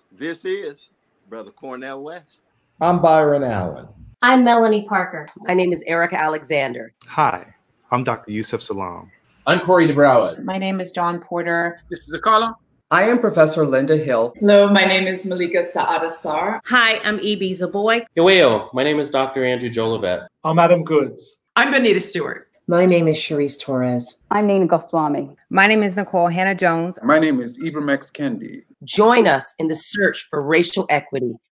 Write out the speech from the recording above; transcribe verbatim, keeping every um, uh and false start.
This is Brother Cornell West. I'm Byron Allen. I'm Melanie Parker. My name is Erica Alexander. Hi, I'm Doctor Yusuf Salam. I'm Corey DeBrouwer. My name is John Porter. This is Akala. I am Professor Linda Hill. Hello, my name is Malika Saad-Assar. Hi, I'm Ibi Zaboy. Yo, my name is Doctor Andrew Jolivet. I'm Adam Goods. I'm Bonita Stewart. My name is Sharice Torres. I'm Nina Goswami. My name is Nicole Hannah-Jones. My name is Ibram X. Kendi. Join us in the search for racial equity.